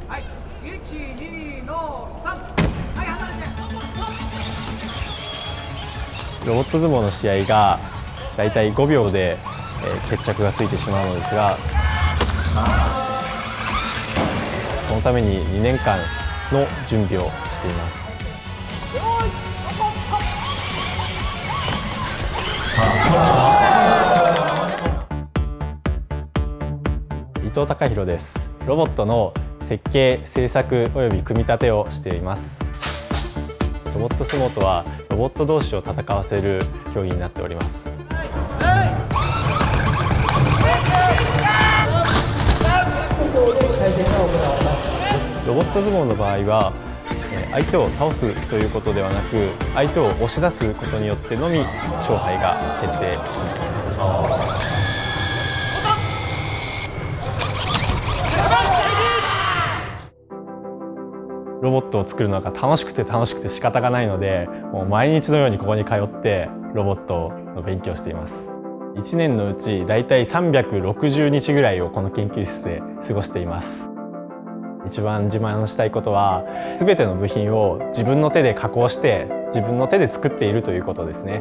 はい、1、2の3、はい、離れて。 ロボット相撲の試合がだいたい5秒で決着がついてしまうのですが、そのために2年間の準備をしています。伊藤孝弘です。ロボットの設計・製作および組み立てをしています。ロボット相撲とはロボット同士を戦わせる競技になっております。ロボット相撲の場合は相手を倒すということではなく、相手を押し出すことによってのみ勝敗が決定します。ロボットを作るのが楽しくて仕方がないので、もう毎日のようにここに通ってロボットの勉強をしています。1年のうちだいたい360日ぐらいをこの研究室で過ごしています。一番自慢したいことは、全ての部品を自分の手で加工して自分の手で作っているということですね。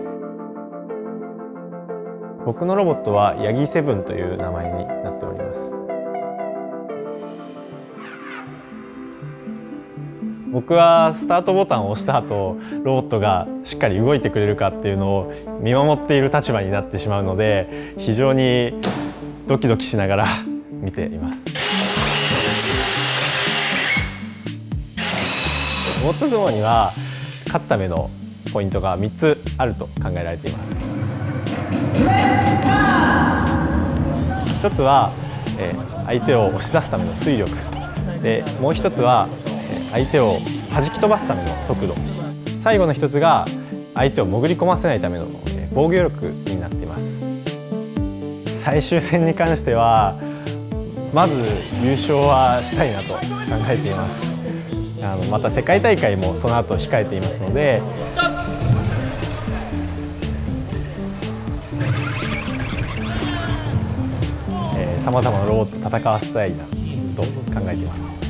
僕のロボットはヤギ7という名前になっております。僕はスタートボタンを押した後、ロボットがしっかり動いてくれるかっていうのを見守っている立場になってしまうので、非常にドキドキしながら見ています。ロボット相撲には勝つためのポイントが3つあると考えられています。1つは相手を押し出すための推力で、もう1つは相手を弾き飛ばすための速度、最後の1つが相手を潜り込ませないための防御力になっています。最終戦に関してはまず優勝はしたいなと考えています。また世界大会もその後控えていますので、さまざまなロボットと戦わせたいなと考えています。